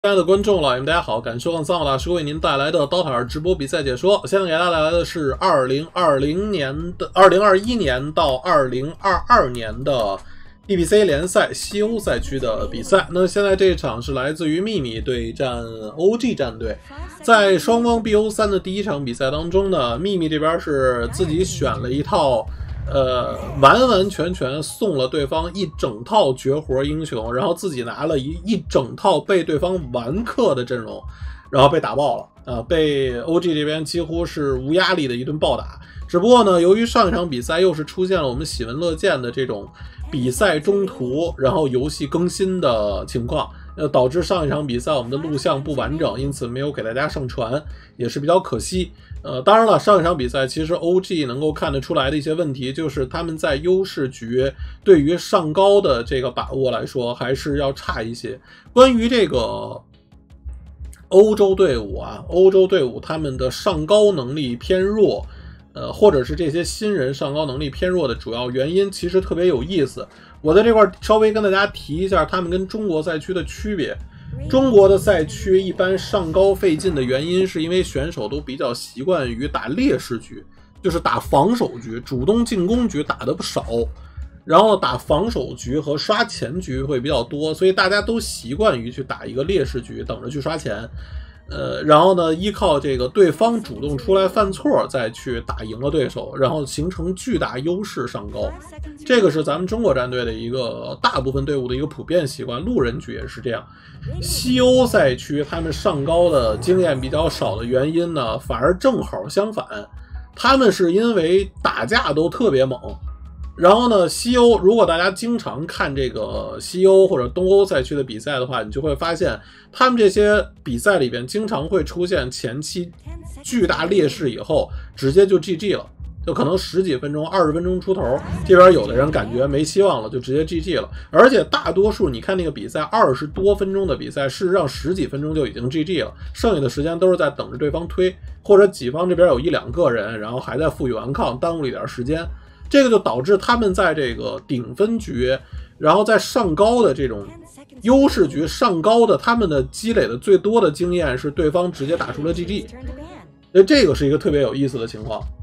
亲爱的观众老爷们，大家好！感谢收看三好大师为您带来的刀塔二直播比赛解说。现在给大家带来的是2021年到2022年的 DBC 联赛西欧赛区的比赛。那现在这一场是来自于秘密对战 OG 战队，在双方 BO3 的第一场比赛当中呢，秘密这边是自己选了一套。完完全全送了对方一整套绝活英雄，然后自己拿了一整套被对方完克的阵容，然后被打爆了被 OG 这边几乎是无压力的一顿暴打。只不过呢，由于上一场比赛又是出现了我们喜闻乐见的这种比赛中途然后游戏更新的情况，导致上一场比赛我们的录像不完整，因此没有给大家上传，也是比较可惜。当然了，上一场比赛其实 OG 能够看得出来的一些问题，就是他们在优势局对于上高的这个把握来说还是要差一些。关于这个欧洲队伍他们的上高能力偏弱，或者是这些新人上高能力偏弱的主要原因，其实特别有意思。我在这块稍微跟大家提一下他们跟中国赛区的区别。中国的赛区一般上高费劲的原因，是因为选手都比较习惯于打劣势局，就是打防守局，主动进攻局打得不少，然后打防守局和刷钱局会比较多，所以大家都习惯于去打一个劣势局，等着去刷钱。然后呢，依靠这个对方主动出来犯错，再去打赢了对手，然后形成巨大优势上高。这个是咱们中国战队的一个大部分队伍的一个普遍习惯，路人局也是这样。西欧赛区他们上高的经验比较少的原因呢，反而正好相反，他们是因为打架都特别猛。然后呢，西欧如果大家经常看这个西欧或者东欧赛区的比赛的话，你就会发现他们这些比赛里边经常会出现前期巨大劣势以后直接就 GG 了，就可能10几分钟20分钟出头，这边有的人感觉没希望了就直接 GG 了。而且大多数你看那个比赛20多分钟的比赛，事实上10几分钟就已经 GG 了，剩下的时间都是在等着对方推，或者己方这边有1、2个人然后还在负隅顽抗，耽误了一点时间。这个就导致他们在这个顶分局，然后在上高的这种优势局上高的，他们的积累的最多的经验是对方直接打出了 GG， 所以这个是一个特别有意思的情况。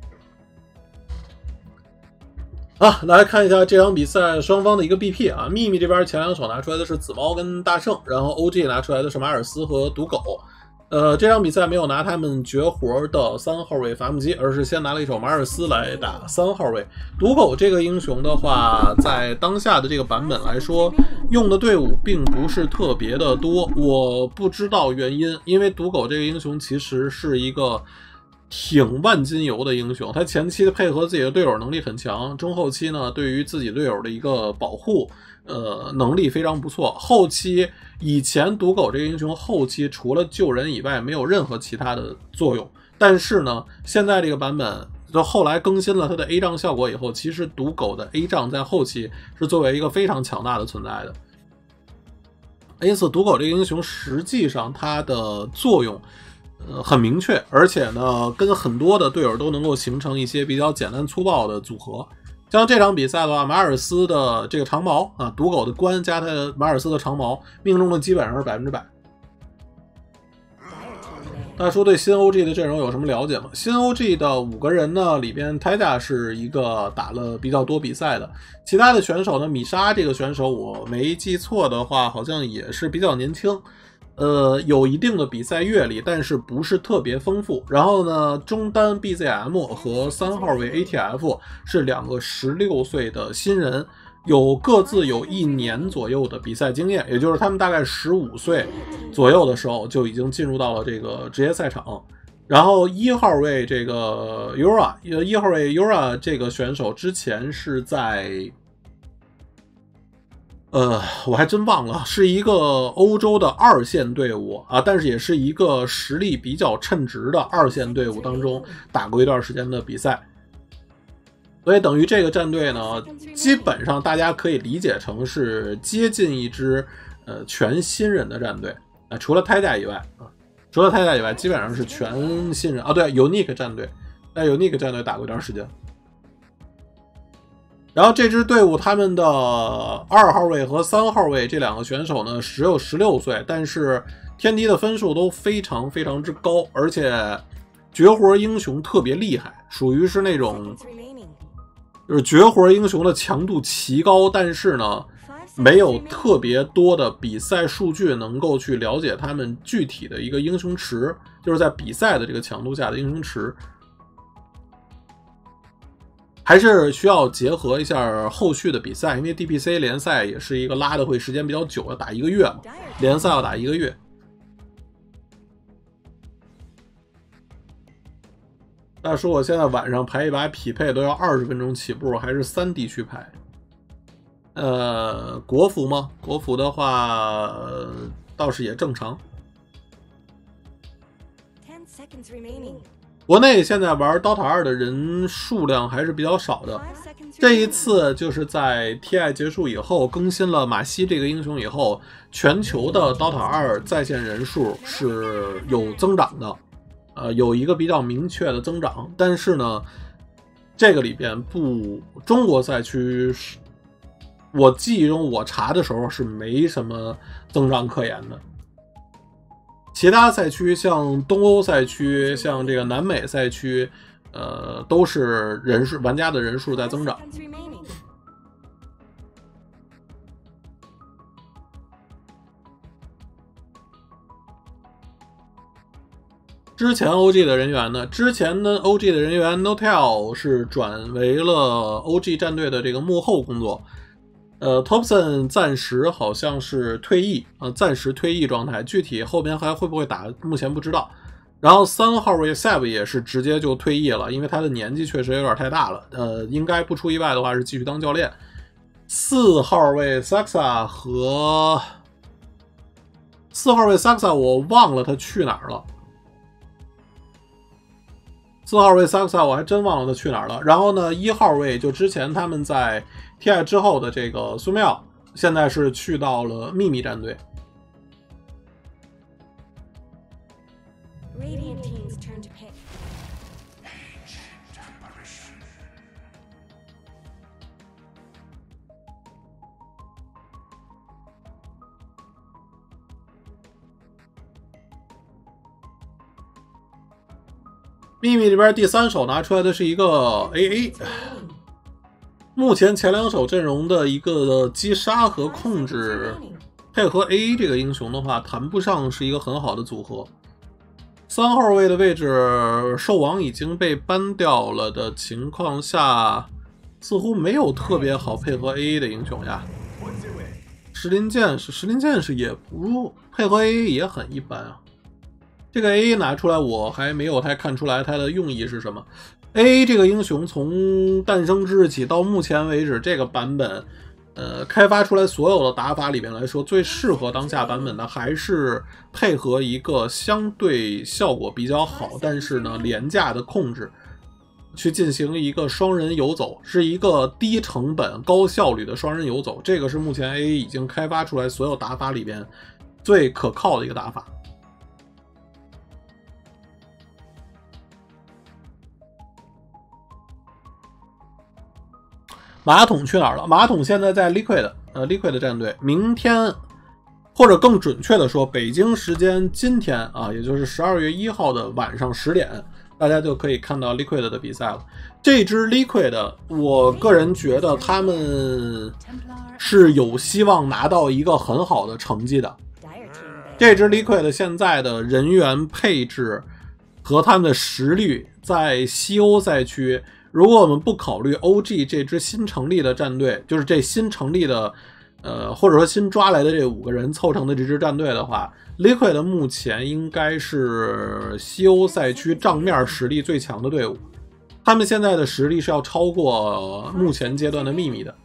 来看一下这场比赛双方的一个 BP 啊，秘密这边前两手拿出来的是紫猫跟大圣，然后 OG 拿出来的是马尔斯和赌狗。这场比赛没有拿他们绝活的3号位伐木机，而是先拿了一手马尔斯来打3号位。赌狗这个英雄的话，在当下的这个版本来说，用的队伍并不是特别的多，我不知道原因，因为赌狗这个英雄其实是一个挺万金油的英雄，他前期的配合自己的队友能力很强，中后期呢对于自己队友的一个保护能力非常不错。后期以前赌狗这个英雄后期除了救人以外没有任何其他的作用，但是呢现在这个版本就后来更新了它的 A 杖效果以后，其实赌狗的 A 杖在后期是作为一个非常强大的存在的。因此赌狗这个英雄实际上它的作用很明确，而且呢跟很多的队友都能够形成一些比较简单粗暴的组合。像这场比赛的话，马尔斯的这个长矛赌狗的关加他的马尔斯的长矛命中的基本上是100%。大家说对新 OG 的阵容有什么了解吗？新 OG 的5个人呢，里边泰甲是一个打了比较多比赛的，其他的选手呢，米莎这个选手我没记错的话好像也是比较年轻，有一定的比赛阅历，但是不是特别丰富。然后呢，中单 BZM 和3号位 ATF 是2个16岁的新人，各自有1年左右的比赛经验，也就是他们大概15岁左右的时候就已经进入到了这个职业赛场。然后1号位这个 1号位 Yura 这个选手之前是在我还真忘了，是一个欧洲的2线队伍但是也是一个实力比较称职的2线队伍当中打过一段时间的比赛。所以等于这个战队呢，基本上大家可以理解成是接近一支全新人的战队除了泰甲以外基本上是全新人对 Unique 战队，在 Unique 战队打过一段时间。 然后这支队伍他们的2号位和3号位这两个选手呢，只有16岁，但是天敌的分数都非常非常之高，而且绝活英雄特别厉害，属于是那种就是绝活英雄的强度奇高，但是呢没有特别多的比赛数据能够去了解他们具体的一个英雄池，就是在比赛的这个强度下的英雄池。还是需要结合一下后续的比赛，因为 DPC 联赛也是一个拉的会时间比较久，要打1个月嘛，联赛要打1个月。大叔，我现在晚上排一把匹配都要20分钟起步，还是3地区排。国服吗？国服的话，倒是也正常。国内现在玩 DOTA 2的人数量还是比较少的。这一次就是在 TI 结束以后，更新了马西这个英雄以后，全球的 DOTA 2在线人数是有增长的，有一个比较明确的增长。但是呢，这个里边中国赛区，我记忆中我查的时候是没什么增长可言的。其他赛区像东欧赛区，像这个南美赛区，都是玩家的人数在增长。之前 OG 的人员呢？之前的 OG 的人员 Notel 是转为了 OG 战队的这个幕后工作。Thompson 暂时好像是退役，暂时退役状态，具体后边还会不会打，目前不知道。然后3号位 Seb 也是直接就退役了，因为他的年纪确实有点太大了，应该不出意外的话是继续当教练。4号位 Saxa 和4号位 Saxa 我忘了他去哪儿了。4号位 Saxa 我还真忘了他去哪儿了。然后呢，1号位就之前他们在 TI 之后的这个苏妙，现在是去到了秘密战队。秘密里边第3手拿出来的是一个 AA， 目前前2手阵容的一个击杀和控制配合 AA 这个英雄的话，谈不上是一个很好的组合。3号位的位置兽王已经被ban掉了的情况下，似乎没有特别好配合 AA 的英雄呀。石林剑士也不配合 AA 也很一般啊。这个 AA 拿出来，我还没有太看出来它的用意是什么。AA 这个英雄从诞生之日起到目前为止，这个版本，开发出来所有的打法里面来说，最适合当下版本的还是配合一个相对效果比较好，但是呢廉价的控制，去进行一个双人游走，是一个低成本高效率的双人游走。这个是目前 AA 已经开发出来所有打法里边最可靠的一个打法。马桶去哪儿了？马桶现在在 Liquid 战队。明天，或者更准确的说，北京时间今天啊，也就是12月1号的晚上10点，大家就可以看到 Liquid 的比赛了。这支 Liquid， 我个人觉得他们是有希望拿到一个很好的成绩的。这支 Liquid 现在的人员配置和他们的实力，在西欧赛区。如果我们不考虑 OG 这支新成立的战队，就是这新成立的，或者说新抓来的这5个人凑成的这支战队的话 ，Liquid 目前应该是西欧赛区账面实力最强的队伍。他们现在的实力是要超过目前阶段的秘密的。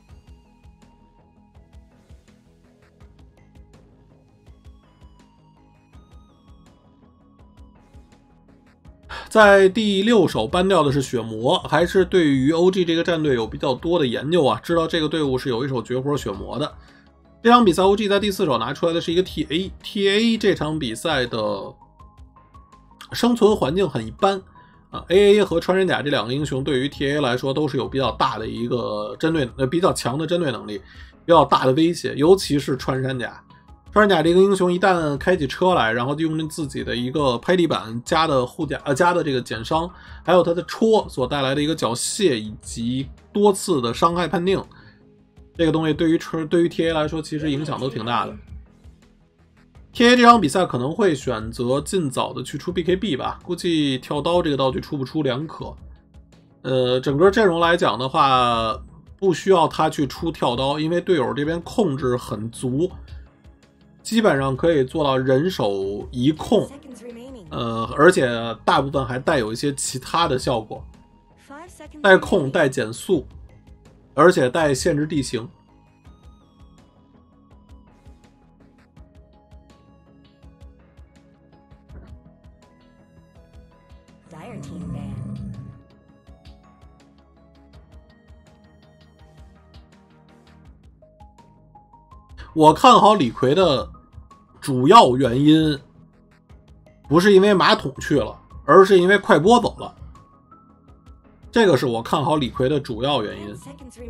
在第6手ban掉的是血魔，还是对于 OG 这个战队有比较多的研究啊，知道这个队伍是有一手绝活血魔的。这场比赛 OG 在第4手拿出来的是一个 TA 这场比赛的生存环境很一般， 啊 ，AA 和穿山甲这两个英雄对于 TA 来说都是有比较大的一个比较强的针对能力，比较大的威胁，尤其是穿山甲。穿山甲这个英雄一旦开起车来，然后就用自己的一个拍地板加的加的这个减伤，还有它的戳所带来的一个缴械以及多次的伤害判定，这个东西对于 TA 来说其实影响都挺大的。TA 这场比赛可能会选择尽早的去出 BKB 吧，估计跳刀这个道具出不出两可。整个阵容来讲的话，不需要他去出跳刀，因为队友这边控制很足，基本上可以做到人手一控，而且大部分还带有一些其他的效果，带控、带减速，而且带限制地形。我看好李逵的主要原因不是因为马桶去了，而是因为快播走了。这个是我看好李逵的主要原因。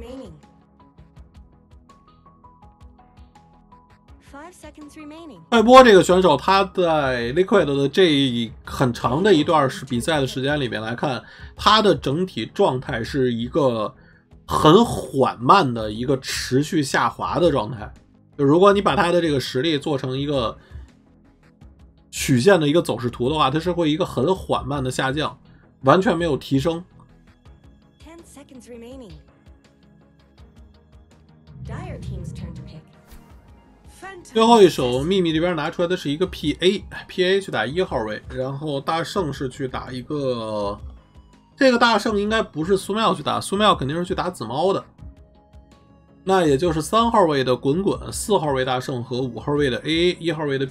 快播这个选手，他在 Liquid 的这很长的一段比赛的时间里面来看，他的整体状态是一个很缓慢的一个持续下滑的状态。就如果你把他的这个实力做成一个曲线的一个走势图的话，它是会一个很缓慢的下降，完全没有提升。最后一手秘密这边拿出来的是一个 PA 去打1号位，然后大圣是去打一个，这个大圣应该不是苏妙去打，苏妙肯定是去打紫猫的。那也就是3号位的滚滚，4号位大圣和5号位的 AA，1号位的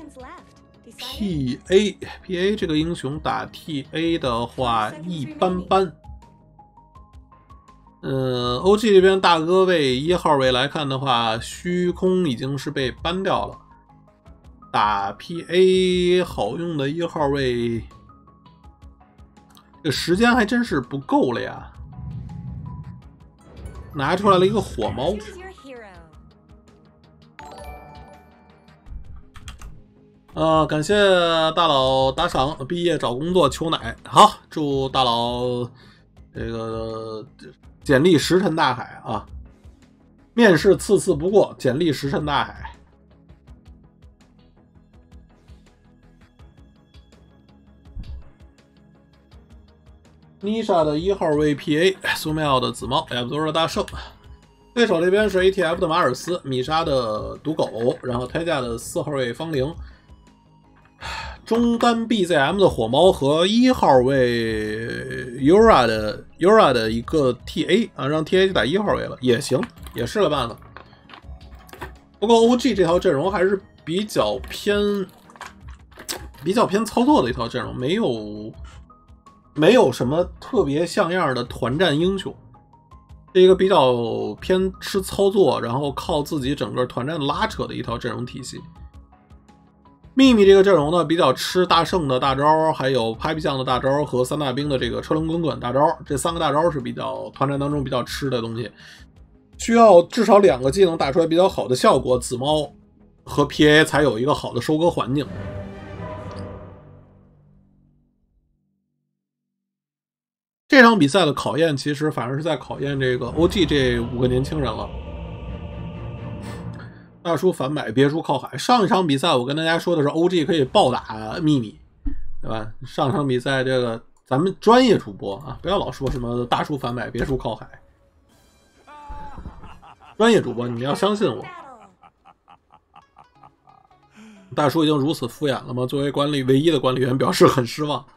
PA 这个英雄打 TA 的话一般般。OG 这边大哥位1号位来看的话，虚空已经是被ban掉了。打 PA 好用的1号位，这时间还真是不够了呀。拿出来了一个火猫，感谢大佬打赏，毕业找工作求奶，好，祝大佬这个简历石沉大海啊！面试次次不过，简历石沉大海。妮莎的1号位 PA， 苏妙的紫猫，亚布多的大圣。对手这边是 ATF 的马尔斯，米莎的赌狗，然后胎架的4号位方玲，中单 BZM 的火猫和1号位 Yura 的一个 TA 啊，让 TA 去打1号位了也行，也是个办法。不过 OG 这套阵容还是比较偏操作的一套阵容，没有什么特别像样的团战英雄，是一个比较偏吃操作，然后靠自己整个团战拉扯的一套阵容体系。秘密这个阵容呢，比较吃大圣的大招，还有 Papi 酱的大招和3大兵的这个车轮滚滚大招，这3个大招是比较团战当中比较吃的东西，需要至少2个技能打出来比较好的效果，紫猫和 PA 才有一个好的收割环境。这场比赛的考验其实反而是在考验这个 OG 这5个年轻人了。大叔反买，别墅靠海。上一场比赛我跟大家说的是 OG 可以暴打秘密，对吧？上场比赛这个咱们专业主播啊，不要老说什么大叔反买，别墅靠海。专业主播，你们要相信我。大叔已经如此敷衍了吗？作为唯一的管理员表示很失望。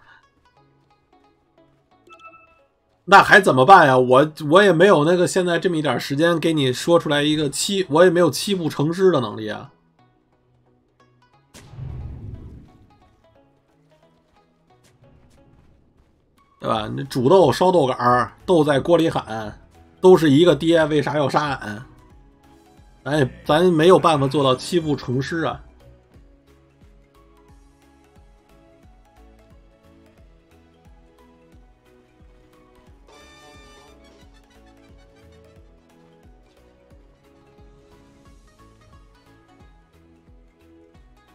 那还怎么办呀？我也没有那个现在这么一点时间给你说出来一个我也没有7步成诗的能力啊。对吧？你煮豆烧豆杆，豆在锅里喊，都是一个爹，为啥要杀俺？咱没有办法做到7步成诗啊。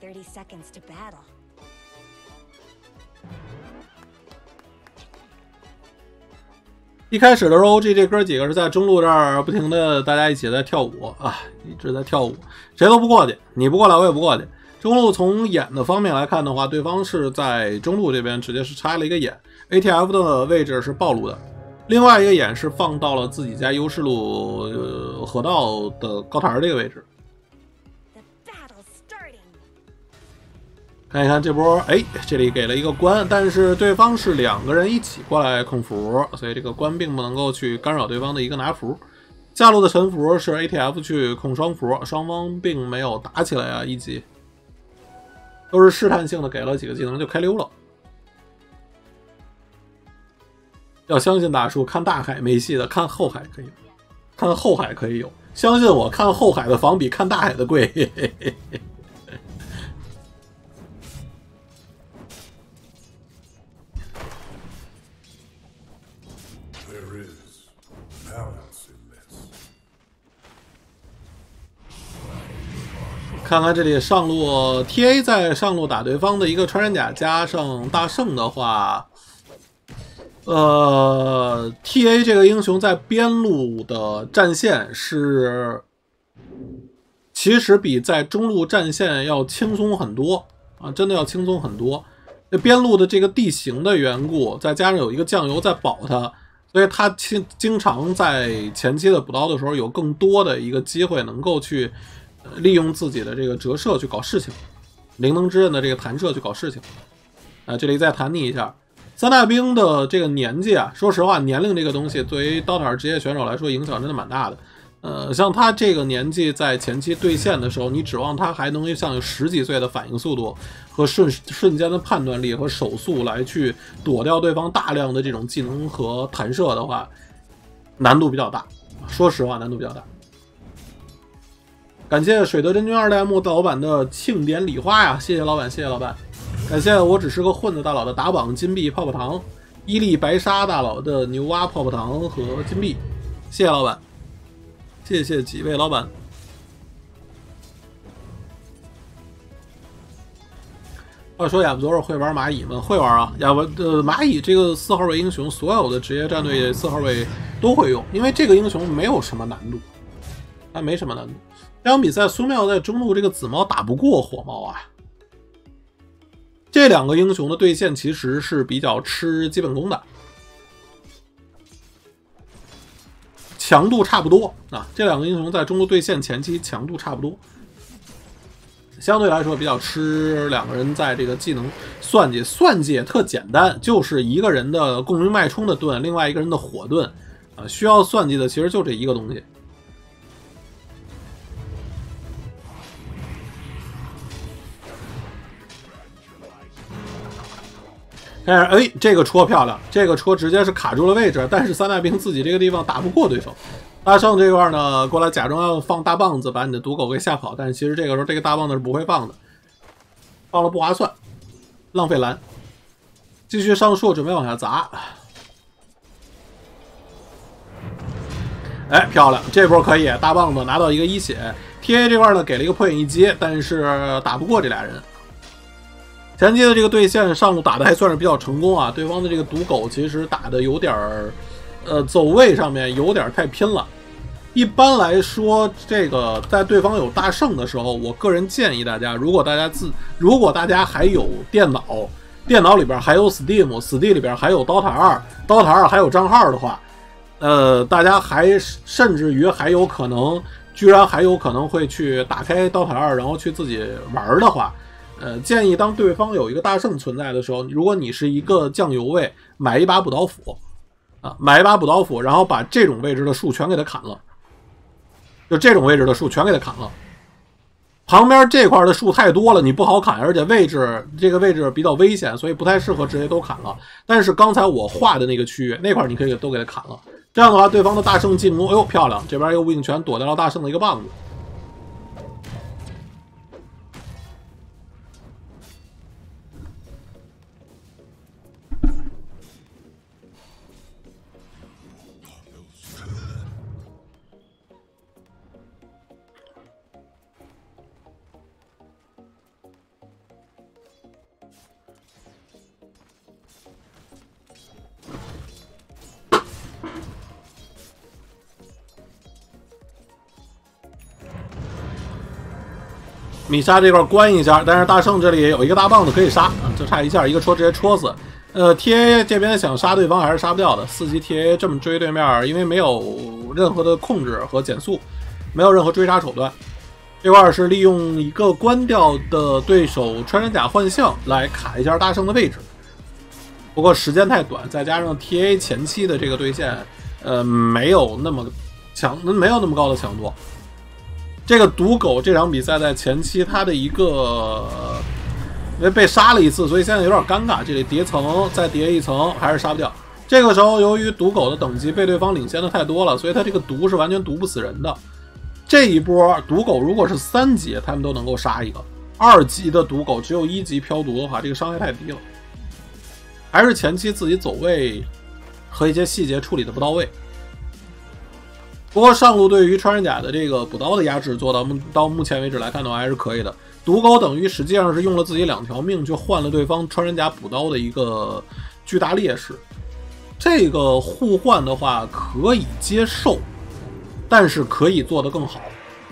30 seconds to battle. 一开始的时候 ，OG 这哥几个是在中路这儿不停的，大家一起在跳舞啊，一直在跳舞，谁都不过去，你不过来我也不过去。中路从眼的方面来看的话，对方是在中路这边直接是插了一个眼 ，ATF 的位置是暴露的，另外一个眼是放到了自己家优势路河道的高台这个位置。看一看这波，哎，这里给了一个关，但是对方是2个人一起过来控符，所以这个关并不能够去干扰对方的一个拿符。下路的神符是 ATF 去控双符，双方并没有打起来啊，一级都是试探性的给了几个技能就开溜了。要相信大叔，看大海没戏的，看后海可以，看后海可以有。相信我，看后海的房比看大海的贵。嘿嘿嘿嘿看看这里上路 TA 在上路打对方的一个穿山甲加上大圣的话，TA 这个英雄在边路的战线是其实比在中路战线要轻松很多啊，真的要轻松很多。这边路的这个地形的缘故，再加上有一个酱油在保他，所以他经常在前期的补刀的时候有更多的一个机会能够去利用自己的这个折射去搞事情，灵能之刃的这个弹射去搞事情。这里再弹你一下，三大兵的这个年纪啊，说实话，年龄这个东西对于刀塔职业选手来说影响真的蛮大的。像他这个年纪在前期对线的时候，你指望他还能像有10几岁的反应速度和瞬间的判断力和手速来去躲掉对方大量的这种技能和弹射的话，难度比较大。说实话，难度比较大。感谢水德真君2代目老板的庆典礼花呀，谢谢老板，谢谢老板。感谢我只是个混子大佬的打榜金币泡泡糖，伊利白沙大佬的牛蛙泡泡糖和金币，谢谢老板，谢谢几位老板。话说亚布多尔会玩蚂蚁吗？会玩啊，蚂蚁这个4号位英雄，所有的职业战队4号位都会用，因为这个英雄没有什么难度，它没什么难度。这场比赛苏妙在中路这个紫猫打不过火猫啊，这2个英雄的对线其实是比较吃基本功的，强度差不多啊。这2个英雄在中路对线前期强度差不多，相对来说比较吃2个人在这个技能算计。算计也特简单，就是一个人的共鸣脉冲的盾，另外一个人的火盾啊，需要算计的其实就这一个东西。哎，这个戳漂亮，这个戳直接是卡住了位置，但是三大兵自己这个地方打不过对手。大圣这块呢，过来假装要放大棒子把你的毒狗给吓跑，但是其实这个时候这个大棒子是不会放的，放了不划算，浪费蓝。继续上树，准备往下砸。哎，漂亮，这波可以，大棒子拿到一个1血。TA 这块呢给了一个破影一击，但是打不过这俩人。前期的这个对线上路打的还算是比较成功啊，对方的这个毒狗其实打的有点走位上面有点太拼了。一般来说，这个在对方有大圣的时候，我个人建议大家，如果大家还有电脑里边还有 Steam 里边还有 DOTA 2还有账号的话，大家甚至于居然还有可能会去打开 DOTA 2，然后去自己玩的话。建议当对方有一个大圣存在的时候，如果你是一个酱油位，买一把补刀斧啊，买一把补刀斧，然后把这种位置的树全给它砍了，就这种位置的树全给它砍了。旁边这块的树太多了，你不好砍，而且这个位置比较危险，所以不太适合直接都砍了。但是刚才我画的那个区域那块，你可以都给它砍了。这样的话，对方的大圣进攻，哎呦漂亮，这边一个无影拳躲掉了大圣的一个棒子。 米莎这块关一下，但是大圣这里也有一个大棒子可以杀，就差一下，一个戳直接戳死。TA 这边想杀对方还是杀不掉的，4级 TA 这么追对面，因为没有任何的控制和减速，没有任何追杀手段。这块是利用一个关掉的对手穿山甲幻象来卡一下大圣的位置，不过时间太短，再加上 TA 前期的这个对线，没有那么强，没有那么高的强度。这个毒狗这场比赛在前期他的一个因为被杀了一次，所以现在有点尴尬。这里叠层再叠一层还是杀不掉。这个时候由于毒狗的等级被对方领先的太多了，所以他这个毒是完全毒不死人的。这一波毒狗如果是3级，他们都能够杀一个；2级的毒狗只有1级飘毒的话，这个伤害太低了。还是前期自己走位和一些细节处理的不到位。不过上路对于穿山甲的这个补刀的压制做到目前为止来看的话还是可以的。毒狗等于实际上是用了自己2条命就换了对方穿山甲补刀的一个巨大劣势。这个互换的话可以接受，但是可以做得更好。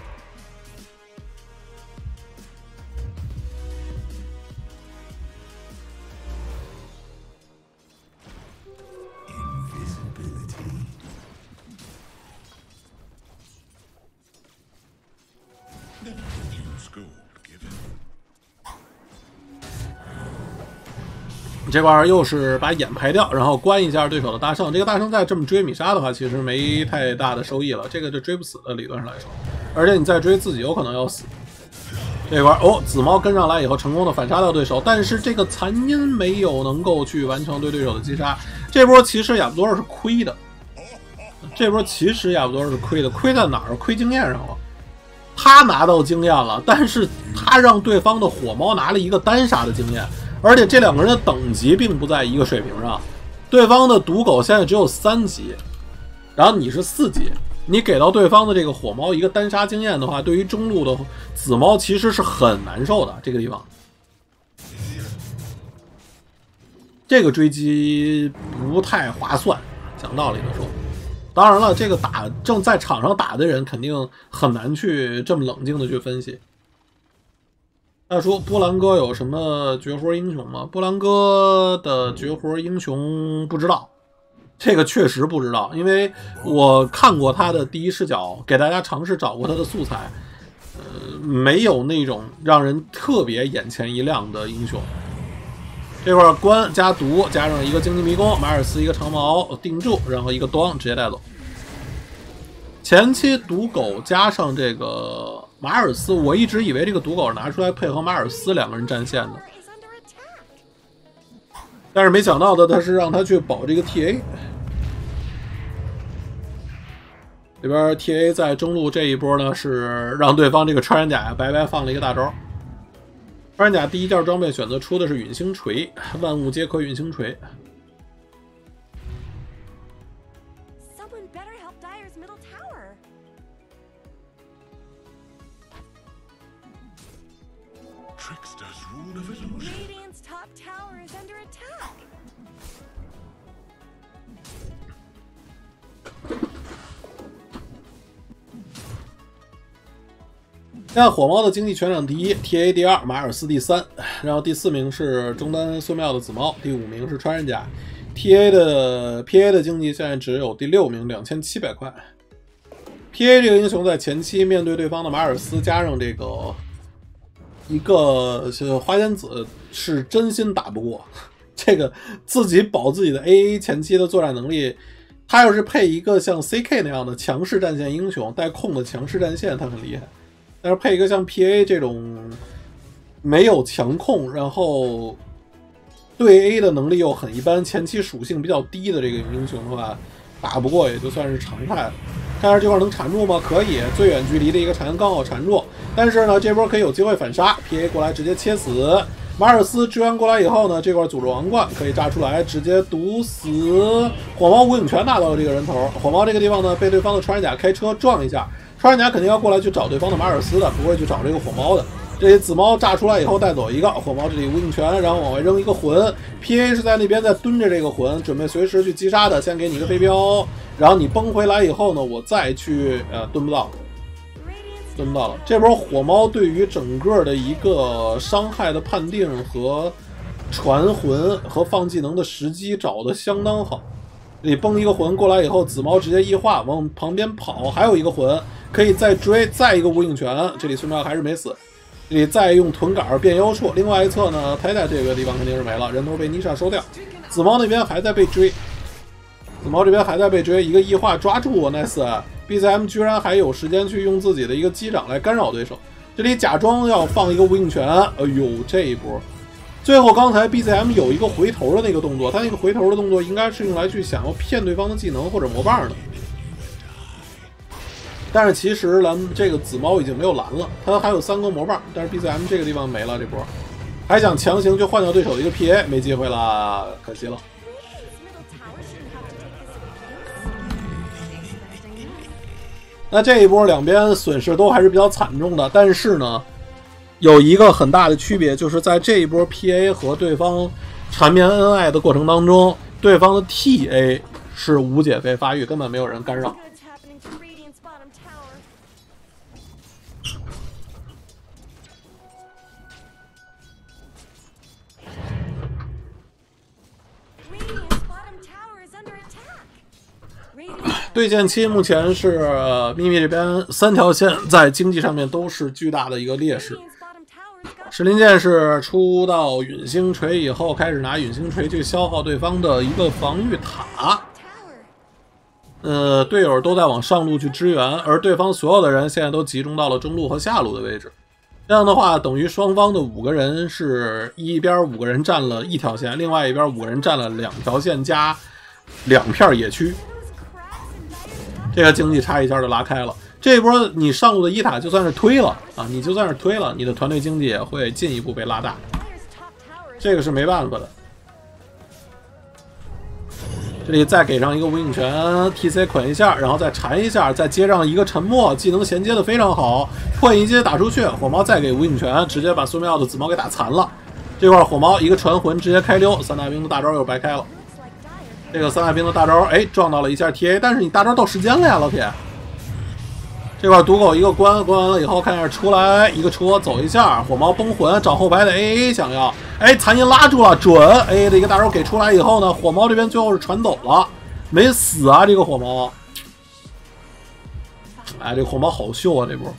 这块又是把眼排掉，然后关一下对手的大圣。这个大圣再这么追米莎的话，其实没太大的收益了。这个就追不死的，理论上来说，而且你再追自己有可能要死。这块紫猫跟上来以后，成功的反杀掉对手，但是这个残音没有能够去完成对手的击杀。这波其实亚布多尔是亏的，亏在哪儿？亏经验上了。他拿到经验了，但是他让对方的火猫拿了一个单杀的经验。而且这2个人的等级并不在一个水平上，对方的毒狗现在只有3级，然后你是4级，你给到对方的这个火猫一个单杀经验的话，对于中路的紫猫其实是很难受的。这个地方，这个追击不太划算，讲道理的说。当然了，这个正在场上打的人肯定很难去这么冷静的去分析。他说波兰哥有什么绝活英雄吗？波兰哥的绝活英雄不知道，这个确实不知道，因为我看过他的第一视角，给大家尝试找过他的素材，没有那种让人特别眼前一亮的英雄。这块关加毒加上一个荆棘迷宫，马尔斯一个长矛定住，然后一个端直接带走。前期毒狗加上这个马尔斯，我一直以为这个毒狗是拿出来配合马尔斯2个人战线的，但是没想到的他是让他去保这个 TA。这边 TA 在中路这一波呢，是让对方这个穿山甲白白放了一个大招。穿山甲第一件装备选择出的是陨星锤，万物皆可陨星锤。现在火猫的经济全场第1 ，TA 第2，马尔斯第3，然后第4名是中单孙庙的紫猫，第5名是穿山甲。PA 的经济现在只有第6名，2700块。PA 这个英雄在前期面对对方的马尔斯，加上这个一个花仙子，是真心打不过。这个自己保自己的 AA 前期的作战能力，他要是配一个像 CK 那样的强势战线英雄，带控的强势战线，他很厉害。但是配一个像 PA 这种没有强控，然后对 A 的能力又很一般，前期属性比较低的这个英雄的话，打不过也就算是常态了。看看这块能缠住吗？可以，最远距离的一个缠刚好缠住，但是呢，这波可以有机会反杀 ，PA 过来直接切死。马尔斯支援过来以后呢，这块诅咒王冠可以炸出来，直接毒死火猫。无影拳拿到了这个人头，火猫这个地方呢被对方的穿山甲开车撞一下，穿山甲肯定要过来去找对方的马尔斯的，不会去找这个火猫的。这里紫猫炸出来以后带走一个火猫，这里无影拳，然后往外扔一个魂 ，PA 是在那边在蹲着这个魂，准备随时去击杀的。先给你一个飞镖，然后你崩回来以后呢，我再去蹲不到。 蹲到了。这波火猫对于整个的一个伤害的判定和传魂和放技能的时机找的相当好。这里崩一个魂过来以后，紫猫直接异化往旁边跑，还有一个魂可以再追，再一个无影拳。这里孙妙还是没死。这里再用臀杆变妖术，另外一侧呢，泰泰这个地方肯定是没了，人头被妮莎收掉。紫猫那边还在被追，紫猫这边还在被追，一个异化抓住我 ，nice。BZM 居然还有时间去用自己的一个击掌来干扰对手，这里假装要放一个无影拳，哎呦这一波。最后刚才 BZM 有一个回头的那个动作，他那个回头的动作应该是用来去想要骗对方的技能或者魔棒的。但是其实这个紫猫已经没有蓝了，他还有3个魔棒，但是 BZM 这个地方没了，这波还想强行去换掉对手的一个 PA， 没机会了，可惜了。那这一波两边损失都还是比较惨重的，但是呢，有一个很大的区别，就是在这一波 PA 和对方缠绵恩爱的过程当中，对方的 TA 是无解废发育，根本没有人干扰。对线期目前是秘密这边3条线在经济上面都是巨大的一个劣势。石林剑士出到陨星锤以后，开始拿陨星锤去消耗对方的一个防御塔。队友都在往上路去支援，而对方所有的人现在都集中到了中路和下路的位置。这样的话，等于双方的5个人是一边5个人占了1条线，另外一边5个人占了2条线加2片野区。这个经济差一下就拉开了。这一波你上路的1塔就算是推了啊，你就算是推了，你的团队经济也会进一步被拉大，这个是没办法的。这里再给上一个无影拳 ，TC 捆一下，然后再缠一下，再接上一个沉默，技能衔接的非常好，破影一阶打出去，火猫再给无影拳，直接把孙妙的紫猫给打残了。这块火猫一个传魂直接开溜，3大兵的大招又白开了。这个3大兵的大招，哎，撞到了一下 TA， 但是你大招到时间了呀，老铁。这块毒狗一个关完了以后，看一下出来一个车走一下，火猫崩魂找后排的 AA 想要，哎，残银拉住了，准 AA 的一个大招给出来以后呢，火猫这边最后是传走了，没死啊这个火猫。哎，这个火猫好秀啊这波。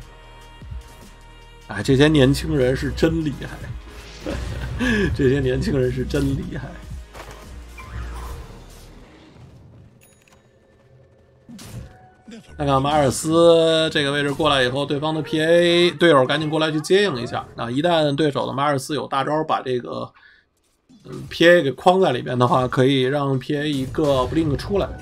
哎，这些年轻人是真厉害，这些年轻人是真厉害。看看马尔斯这个位置过来以后，对方的 PA 队友赶紧过来去接应一下。那一旦对手的马尔斯有大招把这个PA 给框在里边的话，可以让 PA 一个 blink 出来。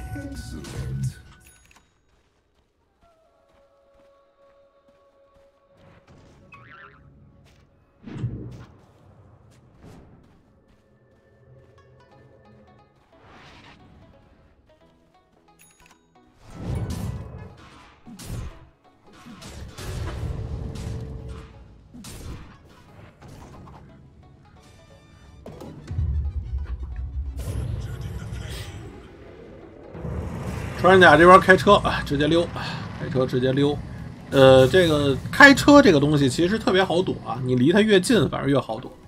穿山甲这边开车啊，直接溜，开车直接溜。这个开车这个东西其实特别好躲啊，你离它越近反而越好躲。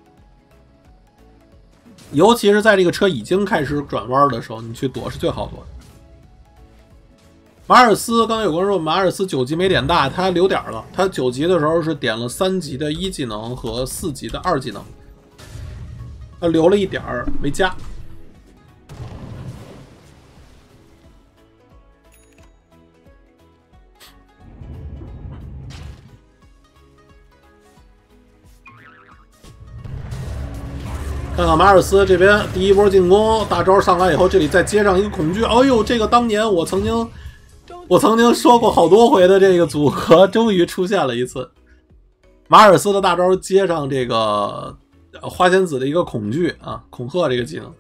尤其是在这个车已经开始转弯的时候，你去躲是最好躲的。马尔斯刚才有个人说马尔斯9级没点大，他留点了。他9级的时候是点了3级的1技能和4级的2技能，他留了一点儿没加。看看马尔斯这边第一波进攻，大招上来以后，这里再接上一个恐惧。哎呦，这个当年我曾经说过好多回的这个组合，终于出现了一次。马尔斯的大招接上这个花仙子的一个恐惧啊，恐吓这个技能。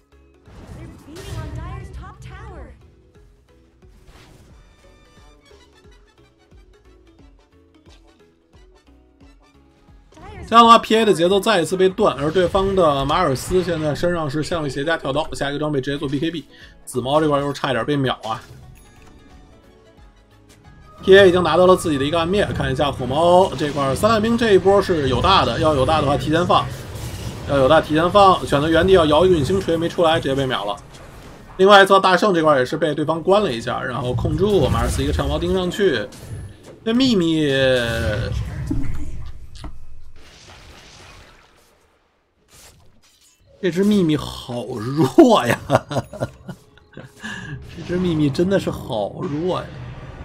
这样的话 ，PA 的节奏再一次被断，而对方的马尔斯现在身上是相位斜加跳刀，下一个装备直接做 BKB。紫猫这块又是差一点被秒啊！ TA 已经拿到了自己的一个暗灭，看一下火猫这块三大兵这一波是有大的，要有大的话提前放，要有大提前放，选择原地要摇一个陨星锤没出来，直接被秒了。另外一侧大圣这块也是被对方关了一下，然后控住马尔斯一个长矛盯上去。这秘密，这只秘密好弱呀！这只秘密真的是好弱呀！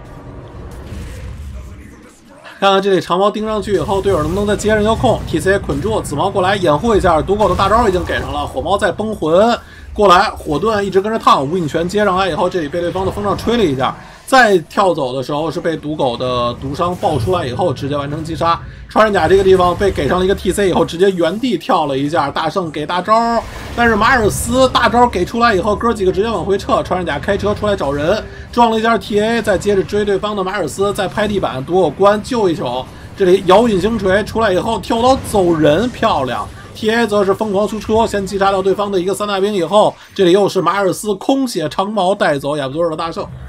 看看这里长矛盯上去以后，队友能不能再接着要控 ？TC 捆住紫猫过来掩护一下，毒狗的大招已经给上了，火猫再崩魂过来，火盾一直跟着烫，无影拳接上来以后，这里被对方的风杖吹了一下，再跳走的时候是被毒狗的毒伤爆出来以后，直接完成击杀。穿山甲这个地方被给上了一个 TC 以后，直接原地跳了一下，大圣给大招，但是马尔斯大招给出来以后，哥几个直接往回撤，穿山甲开车出来找人，撞了一下 TA， 再接着追对方的马尔斯，再拍地板，毒狗关救一手，这里摇陨星锤出来以后跳刀走人，漂亮。TA 则是疯狂输出，先击杀掉对方的一个三大兵以后，这里又是马尔斯空血长矛带走亚布多尔的大圣，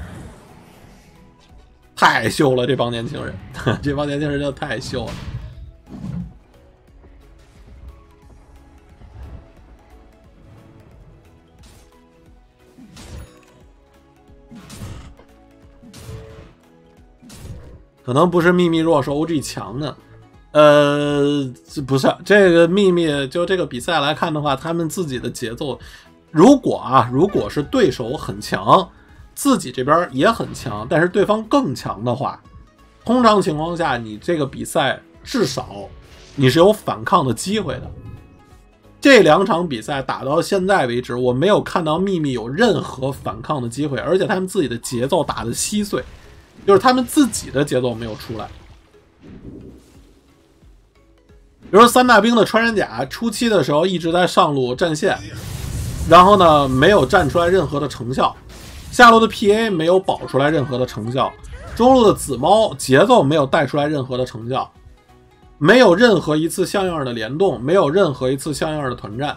太秀了！这帮年轻人，这帮年轻人真的太秀了。可能不是秘密弱，是 OG 强呢。不是这个秘密，就这个比赛来看的话，他们自己的节奏，如果是对手很强，自己这边也很强，但是对方更强的话，通常情况下，你这个比赛至少你是有反抗的机会的。这两场比赛打到现在为止，我没有看到秘密有任何反抗的机会，而且他们自己的节奏打得稀碎，就是他们自己的节奏没有出来。比如说三大兵的穿山甲初期的时候一直在上路战线，然后呢没有战出来任何的成效，下路的 PA 没有保出来任何的成效，中路的紫猫节奏没有带出来任何的成效，没有任何一次像样的联动，没有任何一次像样的团战，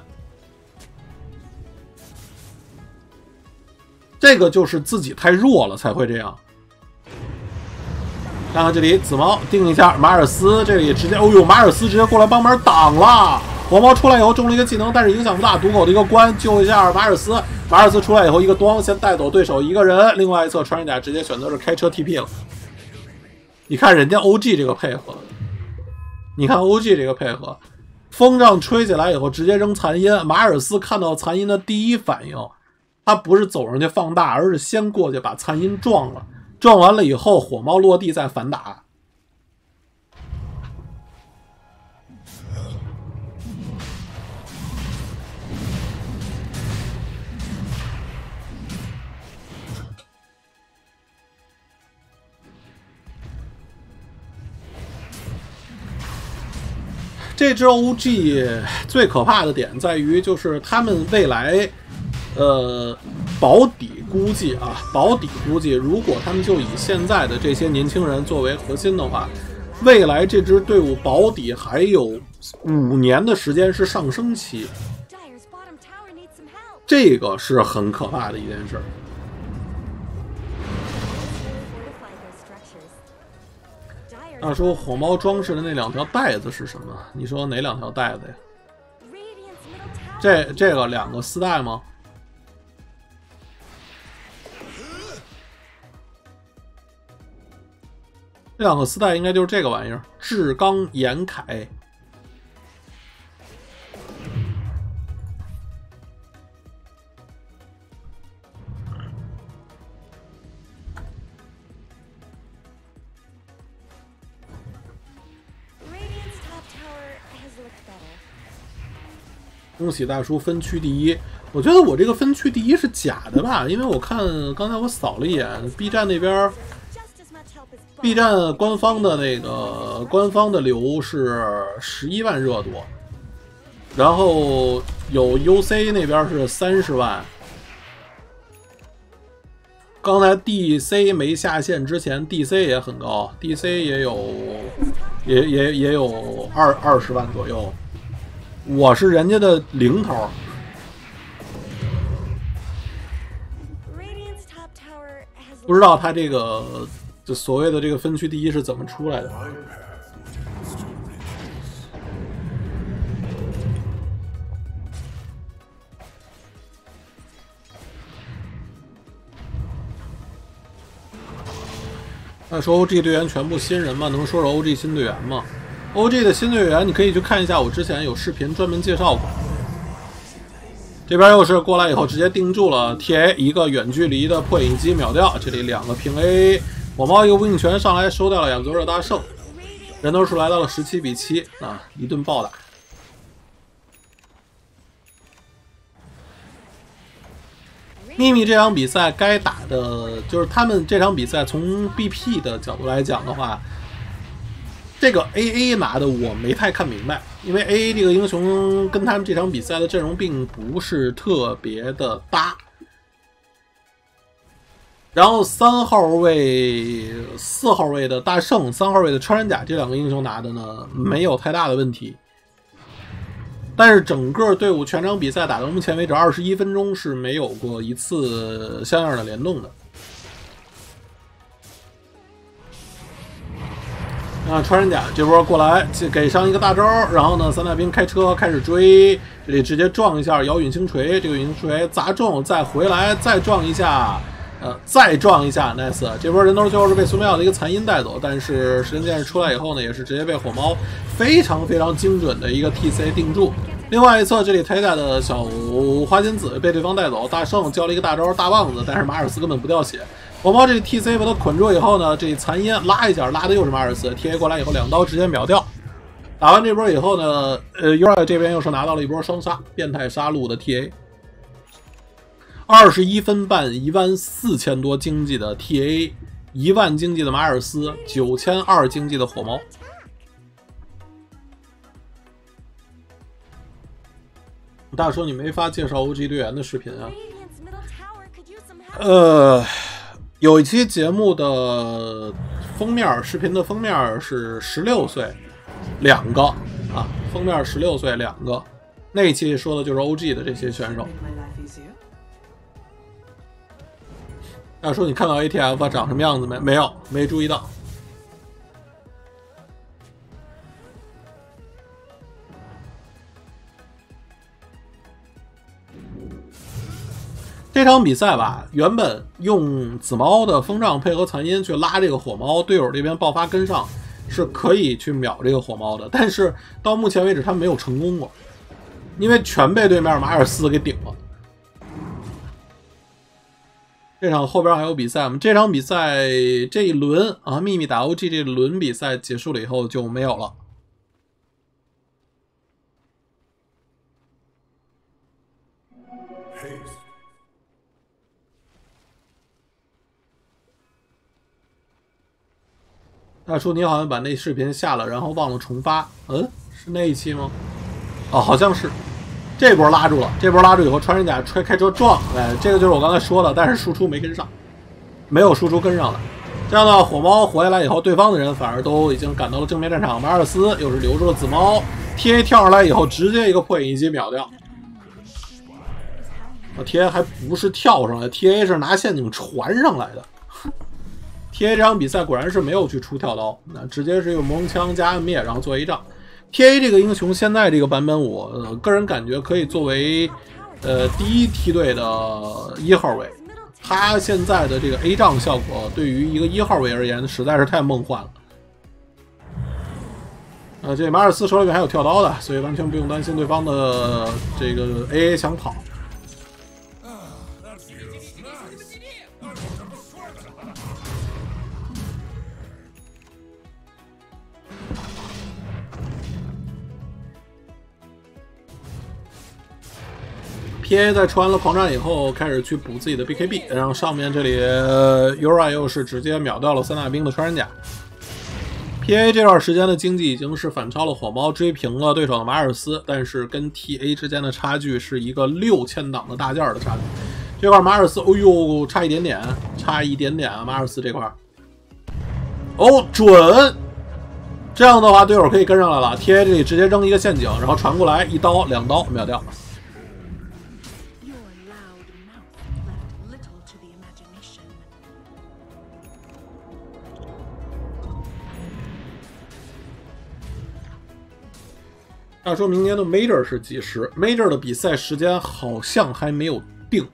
这个就是自己太弱了才会这样。看看这里，紫猫定一下马尔斯，这里直接，哦呦，马尔斯直接过来帮忙挡了。黄毛出来以后中了一个技能，但是影响不大。毒狗的一个关救一下马尔斯，马尔斯出来以后一个咣，先带走对手一个人。另外一侧穿山甲直接选择是开车 TP 了。你看人家 OG 这个配合，你看 OG 这个配合，风杖吹起来以后直接扔残音。马尔斯看到残音的第一反应，他不是走上去放大，而是先过去把残音撞了。撞完了以后，火猫落地再反打。这支 OG 最可怕的点在于，就是他们未来，保底估计，如果他们就以现在的这些年轻人作为核心的话，未来这支队伍保底还有5年的时间是上升期，这个是很可怕的一件事。那说火猫装饰的那2条带子是什么？你说哪2条带子呀？这个2个丝带吗？这2个丝带应该就是这个玩意儿，至刚岩铠。恭喜大叔分区第1，我觉得我这个分区第1是假的吧？因为我看刚才我扫了一眼 B 站那边。B 站官方的那个官方的流是11万热度，然后有 UC 那边是30万。刚才 DC 没下线之前 ，DC 也很高 ，DC 也有20万左右。我是人家的零头。不知道他这个就所谓的这个分区第一是怎么出来的。那说 OG 队员全部新人吗？能说说 OG 新队员吗 ？OG 的新队员你可以去看一下，我之前有视频专门介绍过。这边又是过来以后直接定住了 TA 一个远距离的破影机秒掉，这里2个平 A， 火猫一个无影拳上来收掉了2座热大圣，人头数来到了17比7啊，一顿暴打。秘密这场比赛该打的就是他们这场比赛从 BP 的角度来讲的话，这个 AA 拿的我没太看明白，因为 AA 这个英雄跟他们这场比赛的阵容并不是特别的搭。然后3号位、4号位的大圣、3号位的穿山甲这2个英雄拿的呢没有太大的问题。但是整个队伍全场比赛打到目前为止21分钟是没有过一次像样的联动的。穿山甲这波过来给上一个大招，然后呢3大兵开车开始追，这里直接撞一下摇陨星锤，这个陨星锤砸中，再回来再撞一下，再撞一下 ，nice。这波人头最后是被苏梅奥的一个残音带走，但是时间剑士出来以后呢，也是直接被火猫非常精准的一个 TC 定住。另外一侧这里台下的小花仙子被对方带走，大圣交了一个大招大棒子，但是马尔斯根本不掉血。火猫这里 TC 把他捆住以后呢，这里残音拉一下，拉的又是马尔斯 ，TA 过来以后2刀直接秒掉。打完这波以后呢，Uri 这边又是拿到了一波双杀，变态杀戮的 TA。21分半14000多经济的 TA，10000经济的马尔斯，9200经济的火猫。大叔，你没发介绍 OG 队员的视频啊？有一期节目的封面视频的封面是16岁2个啊，封面16岁2个，那一期说的就是 OG 的这些选手。大叔，你看到 ATF 长什么样子没？没有，没注意到。这场比赛吧，原本用紫猫的风杖配合残音去拉这个火猫，队友这边爆发跟上是可以去秒这个火猫的，但是到目前为止他没有成功过，因为全被对面马尔斯给顶了。这场后边还有比赛吗？这场比赛这一轮啊，秘密打 OG 这轮比赛结束了以后就没有了。大叔，你好像把那视频下了，然后忘了重发。是那一期吗？哦，好像是。这波拉住了，这波拉住以后，穿山甲开车撞，这个就是我刚才说的，但是输出没跟上，没有输出跟上了。这样呢，火猫回来以后，对方的人反而都已经赶到了正面战场。马尔斯又是留住了紫猫 ，TA 跳上来以后，直接一个破影一击秒掉。TA 还不是跳上来 ，TA 是拿陷阱传上来的。TA 这场比赛果然是没有去出跳刀，那直接是用魔龙枪加暗灭，然后做一仗。TA 这个英雄现在这个版本我，个人感觉可以作为第一梯队的1号位。他现在的这个 A 仗效果对于一个1号位而言实在是太梦幻了。这马尔斯手里面还有跳刀的，所以完全不用担心对方的这个 AA 想跑。PA 在吃完了狂战以后，开始去补自己的 BKB， 然后上面这里 Uri 又是直接秒掉了3大兵的穿山甲。PA 这段时间的经济已经是反超了火猫，追平了对手的马尔斯，但是跟 TA 之间的差距是一个6000档的大件的差距。这块马尔斯，哦呦，差一点点，差一点点啊！马尔斯这块，哦，准！这样的话，队友可以跟上来了。TA 这里直接扔一个陷阱，然后传过来，1刀2刀秒掉。 他说明年的 Major 是几时 ？Major 的比赛时间好像还没有定，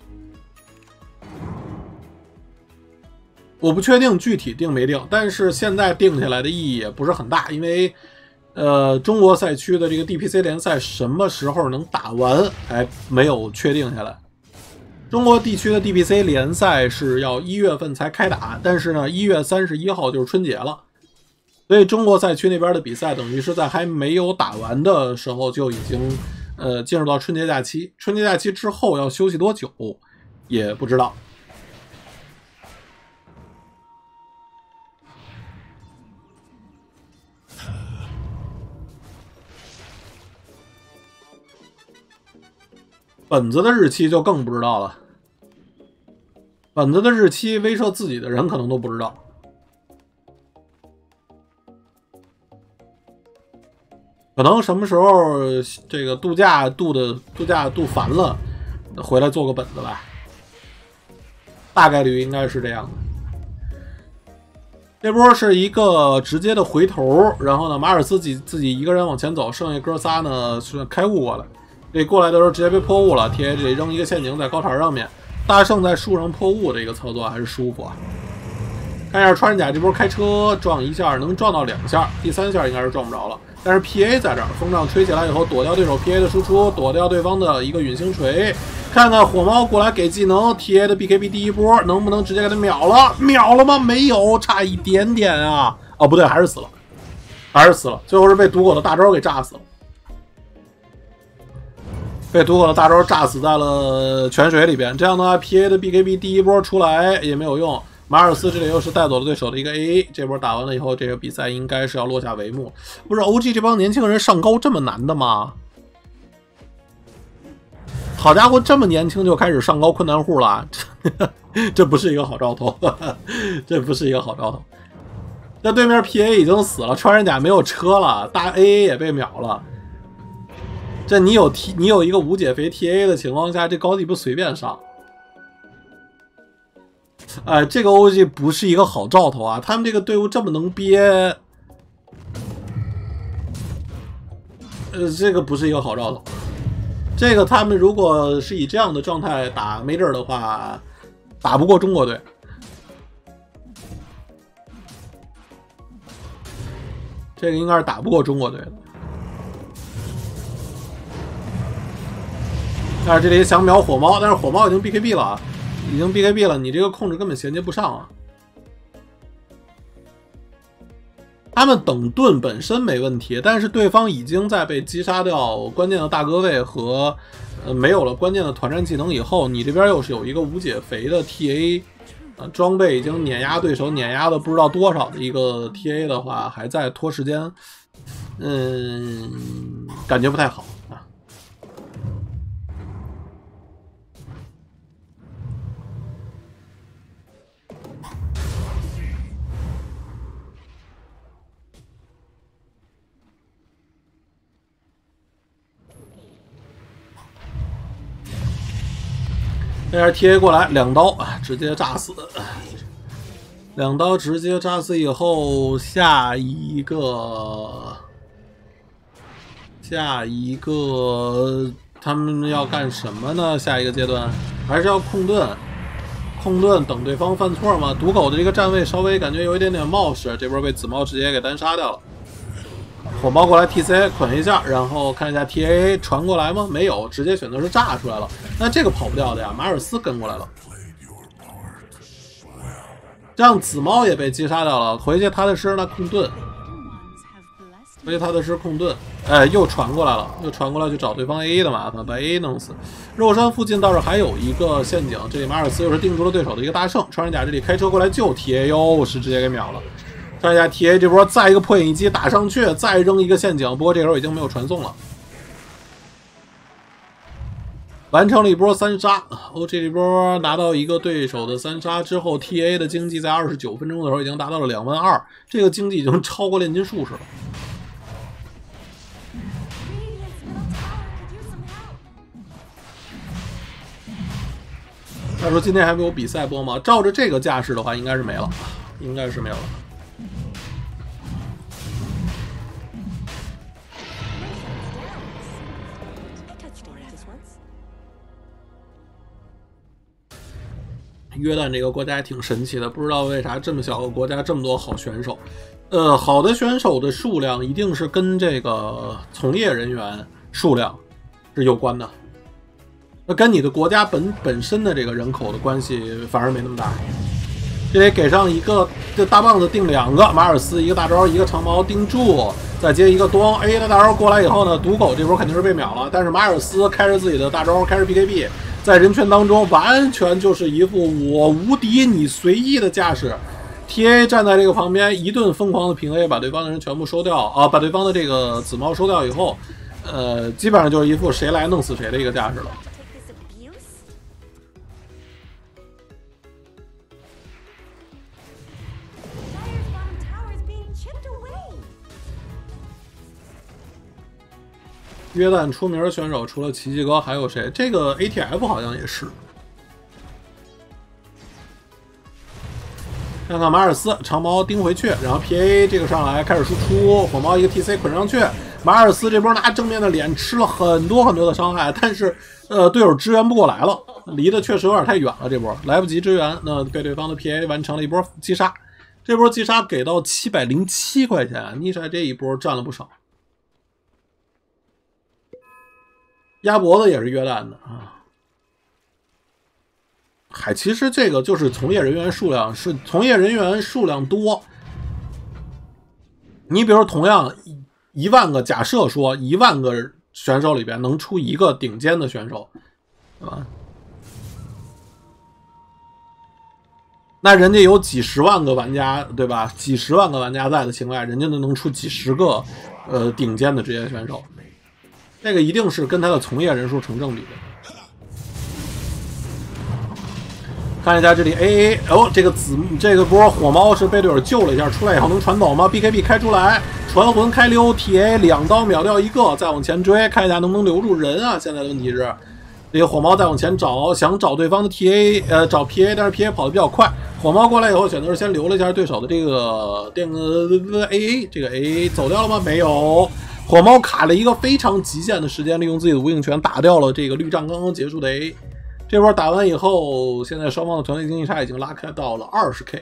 我不确定具体定没定，但是现在定下来的意义也不是很大，因为中国赛区的这个 DPC 联赛什么时候能打完还没有确定下来。中国地区的 DPC 联赛是要1月份才开打，但是呢1月31号就是春节了。所以中国赛区那边的比赛等于是在还没有打完的时候就已经进入到春节假期，春节假期之后要休息多久也不知道。本子的日期就更不知道了，本子的日期威慑自己的人可能都不知道。可能什么时候这个度假度烦了，回来做个本子吧，大概率应该是这样的。这波是一个直接的回头，然后呢，马尔斯自己一个人往前走，剩下哥仨呢是开雾过来。这过来的时候直接被破雾了 ，TA 这里扔一个陷阱在高台上面，大圣在树上破雾的一个操作还是舒服啊。看一下穿山甲这波开车撞一下，能撞到2下，第3下应该是撞不着了。但是 PA 在这儿，风杖吹起来以后，躲掉对手 PA 的输出，躲掉对方的一个陨星锤。看看火猫过来给技能 ，TA 的 BKB 第一波能不能直接给他秒了？秒了吗？没有，差一点点啊！哦，不对，还是死了，还是死了。最后是被毒狗的大招给炸死了，被毒狗的大招炸死在了泉水里边。这样的话 ，PA 的 BKB 第一波出来也没有用。马尔斯这里又是带走了对手的一个 AA， 这波打完了以后，这个比赛应该是要落下帷幕。不是 OG 这帮年轻人上高这么难的吗？好家伙，这么年轻就开始上高困难户了，这不是一个好兆头，这不是一个好兆头。那对面 PA 已经死了，穿山甲没有车了，大 AA 也被秒了。这你有一个无解肥 TA 的情况下，这高地不随便上。这个 OG 不是一个好兆头啊！他们这个队伍这么能憋，这个不是一个好兆头。这个他们如果是以这样的状态打 Major 的话，打不过中国队。这个应该是打不过中国队的。但是这里想秒火猫，但是火猫已经 BKB 了啊！已经 BKB 了，你这个控制根本衔接不上啊。他们等盾本身没问题，但是对方已经在被击杀掉关键的大哥位和没有了关键的团战技能以后，你这边又是有一个无解肥的 TA， 装备已经碾压对手，碾压的不知道多少的一个 TA 的话，还在拖时间，感觉不太好啊。这下 TA 过来2刀直接炸死，2刀直接炸死以后，下一个他们要干什么呢？下一个阶段还是要控盾，等对方犯错嘛。毒狗的这个站位稍微感觉有一点点冒失，这波被紫猫直接给单杀掉了。火猫过来 TC 捆一下，然后看一下 TA 传过来吗？没有，直接选择是炸出来了。那这个跑不掉的呀，马尔斯跟过来了，这样紫猫也被击杀掉了。回去他的师那控盾，又传过来了，又传过来去找对方 AA 的麻烦，把 AA 弄死。肉山附近倒是还有一个陷阱，这里马尔斯又是定住了对手的一个大圣，穿山甲这里开车过来救 TA， 又是直接给秒了。看一下 TA 这波再一个破影一击打上去，再扔一个陷阱，不过这时候已经没有传送了，完成了一波3杀。OG 这波拿到一个对手的3杀之后 ，TA 的经济在29分钟的时候已经达到了22000，这个经济已经超过炼金术士了。他说今天还没有比赛播吗？照着这个架势的话，应该是没了，应该是没有了。 约旦这个国家也挺神奇的，不知道为啥这么小个国家这么多好选手。好的选手的数量一定是跟这个从业人员数量是有关的，那跟你的国家本身的这个人口的关系反而没那么大。这里给上一个这大棒子定2个，马尔斯一个大招一个长矛定住，再接一个多王 A 的大招过来以后呢，赌狗这波肯定是被秒了，但是马尔斯开着自己的大招，开着 BKB， 在人群当中完全就是一副我无敌你随意的架势。TA 站在这个旁边一顿疯狂的平 A， 把对方的人全部收掉啊，把对方的这个紫猫收掉以后，基本上就是一副谁来弄死谁的一个架势了。约旦出名的选手除了奇迹哥还有谁？这个 ATF 好像也是。看看马尔斯长矛盯回去，然后 PA 这个上来开始输出，火猫一个 TC 捆上去，马尔斯这波拿正面的脸吃了很多的伤害，但是队友支援不过来了，离得确实有点太远了，这波来不及支援，那被对方的 PA 完成了一波击杀，这波击杀给到707块钱，妮莎这一波赚了不少。鸭脖子也是约旦的啊。嗨，其实这个就是从业人员数量多。你比如同样1万个，假设说1万个选手里边能出一个顶尖的选手，对吧？那人家有几十万个玩家，对吧？几十万个玩家在的情况下，人家就能出几十个顶尖的职业选手。这个一定是跟他的从业人数成正比的。看一下这里 AA 哦，这个波火猫是被队友救了一下，出来以后能传走吗 ？BKB 开出来，传魂开溜 ，TA 2刀秒掉一个，再往前追，看一下能不能留住人啊？现在的问题是，这个火猫再往前找，想找对方的 TA，找 PA， 但是 PA 跑得比较快，火猫过来以后选择是先留了一下对手的这个AA， 这个 AA 走掉了吗？没有。火猫卡了一个非常极限的时间，利用自己的无影拳打掉了这个绿障刚刚结束的 A。这波打完以后，现在双方的团队经济差已经拉开到了20K。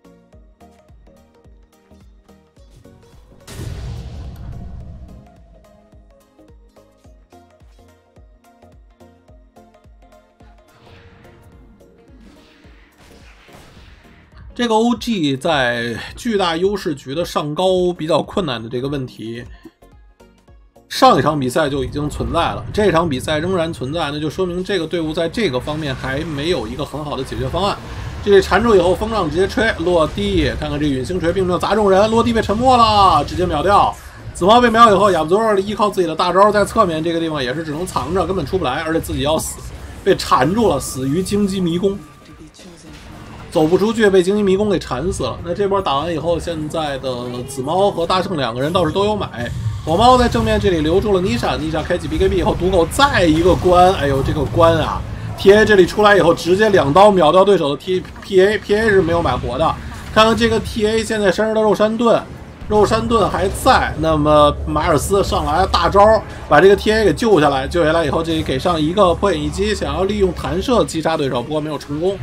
这个 OG 在巨大优势局的上高比较困难的这个问题。上一场比赛就已经存在了，这场比赛仍然存在，那就说明这个队伍在这个方面还没有一个很好的解决方案。这里缠住以后，风杖直接吹落地，看看这陨星锤并没有砸中人，落地被沉默了，直接秒掉。紫猫被秒以后，亚布佐尔依靠自己的大招在侧面这个地方也是只能藏着，根本出不来，而且自己要死，被缠住了，死于荆棘迷宫，走不出去，被荆棘迷宫给缠死了。那这波打完以后，现在的紫猫和大圣2个人倒是都有买。火猫在正面这里留住了妮莎开启 BKB 以后，赌狗再一个关，哎呦这个关啊 ！TA 这里出来以后，直接2刀秒掉对手的 PA 是没有买活的。看看这个 TA 现在身上的肉山盾还在，那么马尔斯上来大招把这个 TA 给救下来以后，这里给上一个破影一击，想要利用弹射击杀对手，不过没有成功。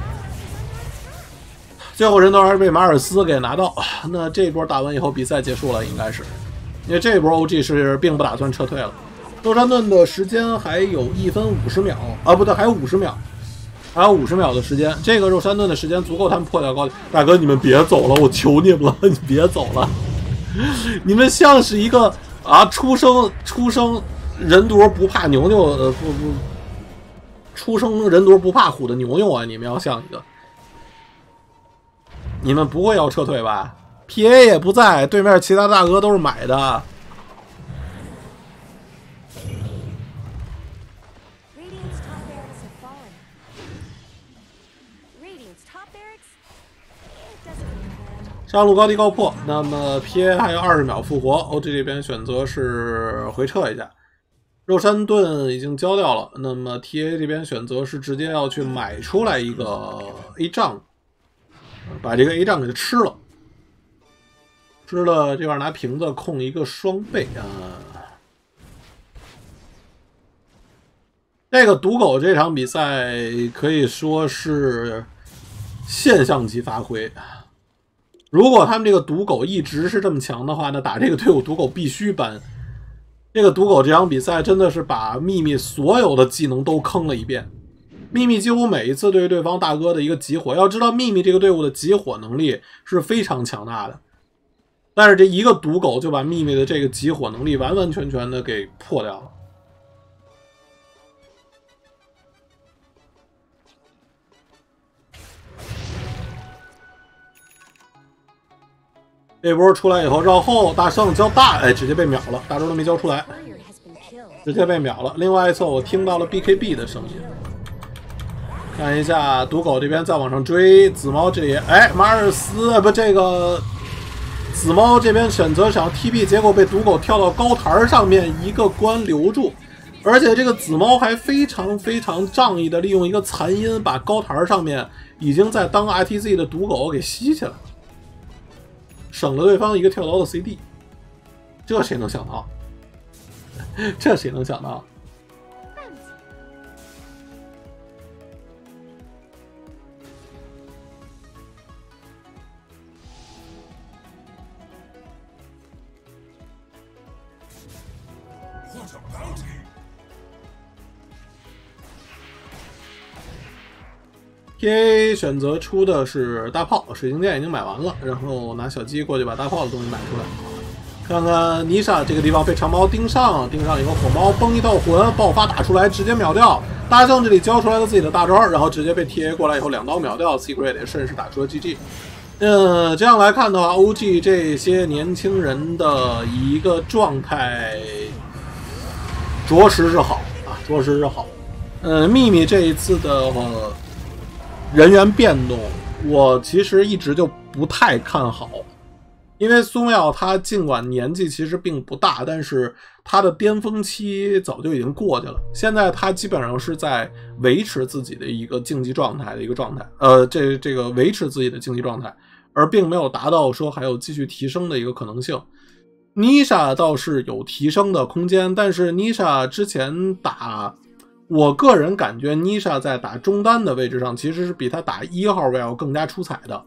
最后人头还是被马尔斯给拿到。那这波打完以后，比赛结束了，应该是。因为这波 OG 是并不打算撤退了，肉山盾的时间还有1分50秒啊，不对，还有50秒，还有50秒的时间。这个肉山盾的时间足够他们破掉高地。大哥，你们别走了，我求你们了，你别走了！你们像是一个啊，出生人犊不怕牛牛，出生人犊不怕虎的牛牛啊！你们要像一个，你们不会要撤退吧？PA 也不在，对面其他大哥都是买的。上路高低高破，那么 PA 还有20秒复活 ，OG 这边选择是回撤一下。肉山盾已经交掉了，那么 TA 这边选择是直接要去买出来一个 A 杖，把这个 A 杖给吃了。吃了这块拿瓶子控一个双倍啊！这个赌狗这场比赛可以说是现象级发挥。如果他们这个赌狗一直是这么强的话，那打这个队伍赌狗必须搬。这个赌狗这场比赛真的是把秘密所有的技能都坑了一遍。秘密几乎每一次对于对方大哥的一个集火，要知道秘密这个队伍的集火能力是非常强大的，但是这一个赌狗就把秘密的这个集火能力完完全全的给破掉了。这波出来以后绕后，大圣交大，哎，直接被秒了，大招都没交出来，直接被秒了。另外一侧我听到了 BKB 的声音，看一下赌狗这边再往上追，紫猫这里，哎，马尔斯不，这个紫猫这边选择想 TP， 结果被赌狗跳到高台上面一个关留住，而且这个紫猫还非常仗义的利用一个残音，把高台上面已经在当 ITZ 的赌狗给吸起来，省了对方一个跳刀的 CD， 这谁能想到？这谁能想到？PA 选择出的是大炮，水晶剑已经买完了，然后拿小鸡过去把大炮的东西买出来。看看妮莎这个地方被长矛盯上以后火猫崩一道魂爆发打出来，直接秒掉。大圣这里交出来了自己的大招，然后直接被 TA 过来以后2刀秒掉 ，Secret 也顺势打出了 GG。这样来看的话 ，OG 这些年轻人的一个状态着实是好啊，着实是好。秘密这一次的人员变动，我其实一直就不太看好，因为苏妙他尽管年纪其实并不大，但是他的巅峰期早就已经过去了。现在他基本上是在维持自己的一个竞技状态的一个状态，这个维持自己的竞技状态，而并没有达到说还有继续提升的一个可能性。妮莎倒是有提升的空间，但是妮莎之前打。我个人感觉妮莎在打中单的位置上其实是比他打1号位要更加出彩的。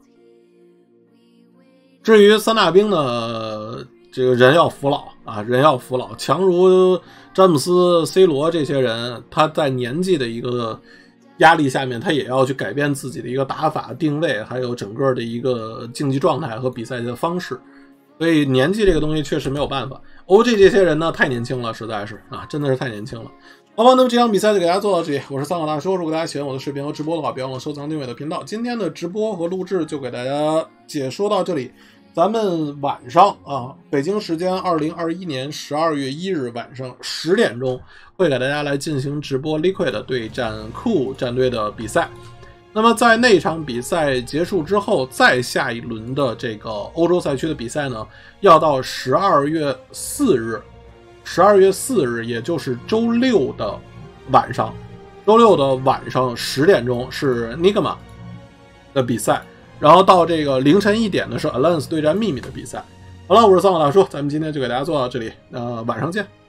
至于三大兵呢，这个人要服老啊，人要服老，强如詹姆斯、C 罗这些人，他在年纪的一个压力下面，他也要去改变自己的一个打法定位，还有整个的一个竞技状态和比赛的方式。所以年纪这个东西确实没有办法。OG 这些人呢太年轻了，实在是啊，真的是太年轻了。好吧，那么这场比赛就给大家做到这里。我是三好大叔，如果大家喜欢我的视频和直播的话，别忘了收藏订阅我的频道。今天的直播和录制就给大家解说到这里。咱们晚上啊，北京时间2021年12月1日晚上10点钟，会给大家来进行直播 Liquid 对战酷战队的比赛。那么在那场比赛结束之后，再下一轮的这个欧洲赛区的比赛呢，要到12月4日。12月4日，也就是周六的晚上10点钟是 Nigma 的比赛，然后到这个凌晨1点呢是 Alliance 对战秘密的比赛。好了，我是三好大叔，咱们今天就给大家做到这里，晚上见。